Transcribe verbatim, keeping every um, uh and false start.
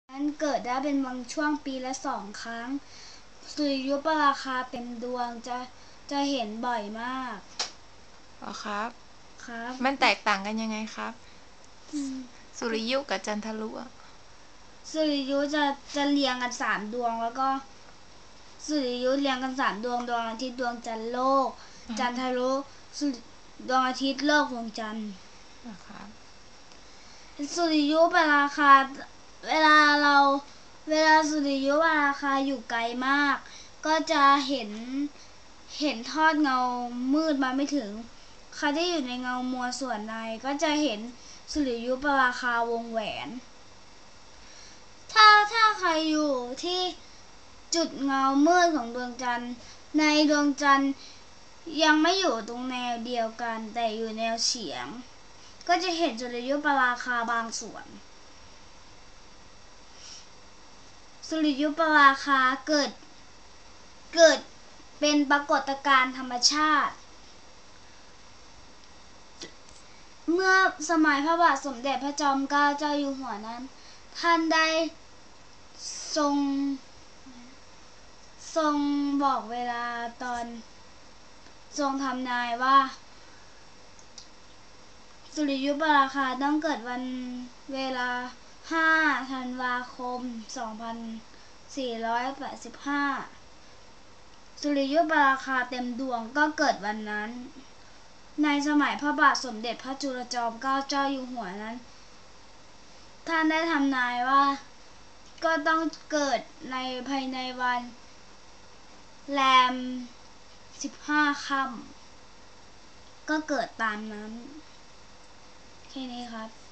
นั้นเกิดได้เป็นบางช่วงปีละสองครั้งสุริยุปราคาเต็มดวงจะจะเห็นบ่อยมากอ๋อครับครับมันแตกต่างกันยังไงครับอืมสุริยุกับจันทรุอะสุริยุจะจะเรียงกันสามดวงแล้วก็สุริยุเรียงกันสามดวงดวงอาทิตย์ดวงจันทร์โลกจันทรุสุริดวงอาทิตย์โลกดวงจันทร์นะครับสุริยุปราคาเวลาเราเวลาสุริยุปราคาอยู่ไกลมากก็จะเห็นเห็นทอดเงามืดมาไม่ถึงใครที่อยู่ในเงามัวส่วนในก็จะเห็นสุริยุปราคาวงแหวนถ้าถ้าใครอยู่ที่จุดเงามืดของดวงจันทร์ในดวงจันทร์ยังไม่อยู่ตรงแนวเดียวกันแต่อยู่แนวเฉียงก็จะเห็นสุริยุปราคาบางส่วนสุริยุปราคาเกิดเกิดเป็นปรากฏการณ์ธรรมชาติเมื่อสมัยพระบาทสมเด็จพระจอมเกล้าเจ้าอยู่หัวนั้นท่านได้ทรงทรงบอกเวลาตอนทรงทำนายว่าสุริยุปราคาต้องเกิดวันเวลาห้าธันวาคมสองพันสี่ร้อยแปดสิบห้าสุริยุปราคาเต็มดวงก็เกิดวันนั้นในสมัยพระบาทสมเด็จพระจุลจอมเกล้าเจ้าอยู่หัวนั้นท่านได้ทำนายว่าก็ต้องเกิดในภายในวันแรมสิบห้าค่ำก็เกิดตามนั้นแค่นี้ครับ